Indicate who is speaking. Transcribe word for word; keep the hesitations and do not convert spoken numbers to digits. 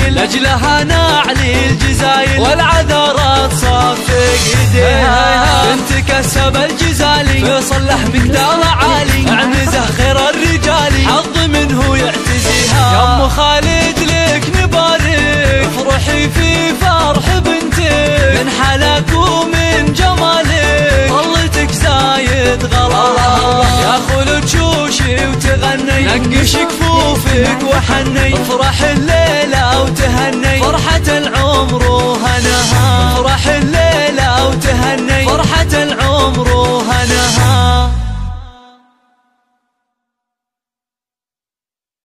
Speaker 1: الفضايل، لاجلها نعلي الجزايل والعذارات صافق ايديها. بنت كسب الجزالي فيصل له مقداره عالي، عنزه خير الرجال حظ منه يعتزيها. يا ام خالد لك نبارك، افرحي في فرح بنتك، من حلاك ومن جمالك طلتك زايد غلا. يا خلود شوشي وتغني، نقش كفوفك وحني، افرح الليله وتهني، فرحة العمر